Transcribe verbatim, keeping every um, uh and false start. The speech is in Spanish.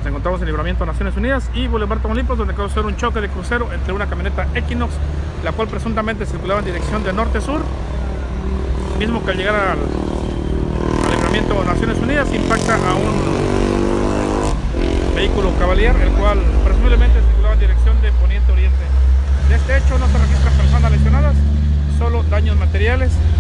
encontramos en Libramiento Naciones Unidas y Boulevard Tamaulipas, donde causó un choque de crucero entre una camioneta Equinox, la cual presuntamente circulaba en dirección de norte-sur, mismo que al llegar al, al Libramiento Naciones Unidas impacta a un vehículo Cavalier, el cual presumiblemente circulaba en dirección de poniente-oriente. De este hecho no se registran personas lesionadas, solo daños materiales.